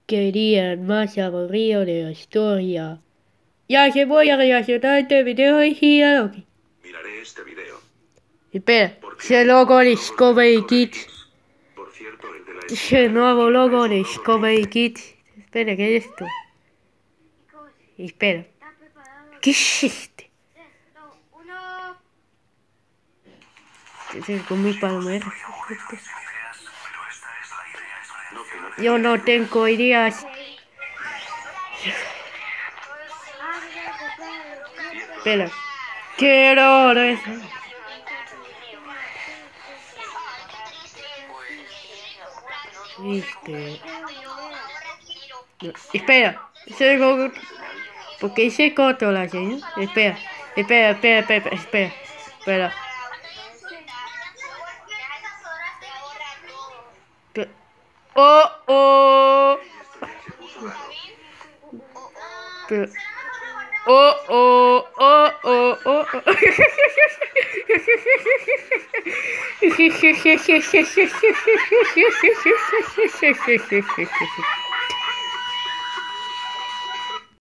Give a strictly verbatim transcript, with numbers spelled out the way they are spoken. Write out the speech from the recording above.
querían más aburrido de la historia. Ya que voy a reaccionar este video y gira lo que... Miraré este video. Espera, Porque ese logo de logos de Discovery Kids. Por cierto, el de la Ese nuevo logo de Discovery Kids. Espera, ¿qué es esto? Espera. ¿Qué es este? Es con mi palomero. Yo no tengo ideas. Espera. Quiero eso. Este. No, espera. Ese porque hice corto la señal. Espera. Espera, espera, espera, espera. Espera. Espera. Oh, oh. Pero, oh, oh, oh, oh, oh, oh.